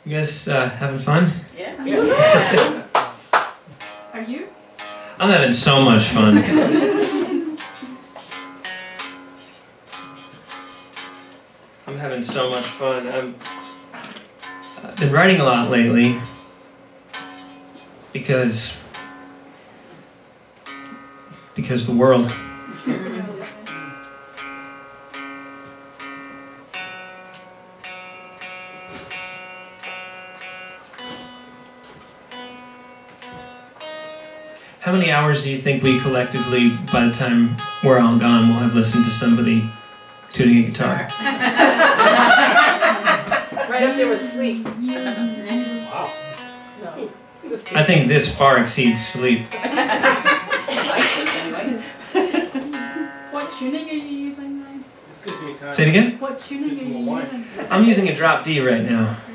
You guys having fun? Yeah. Yeah. Are you? I'm having so much fun. I'm having so much fun. I've been writing a lot lately because the world. How many hours do you think we collectively, by the time we're all gone, will have listened to somebody tuning a guitar? Right up there with sleep. Wow. No. Just I think this far exceeds sleep. anyway. What tuning are you using, Ryan? This gives me time. Say it again? What tuning Get are some you more wine. using? I'm using a drop D right now.